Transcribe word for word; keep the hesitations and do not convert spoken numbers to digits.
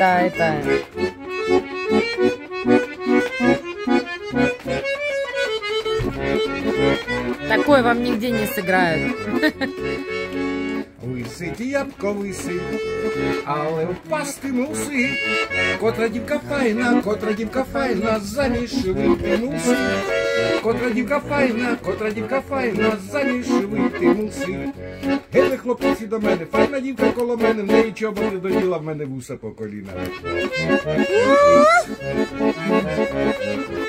это, это... Такое вам нигде не сыграют. Висить ябко висить, але впасти мусить. Котра дівка файна, котра дівка файна, заміж вийти мусить. Котра дівка файна, котра дівка файна, заміж вийти мусить. Гели хлопці до мене, файна дівка коло мене, в неї чоботи до діла, в мене вуса по коліна.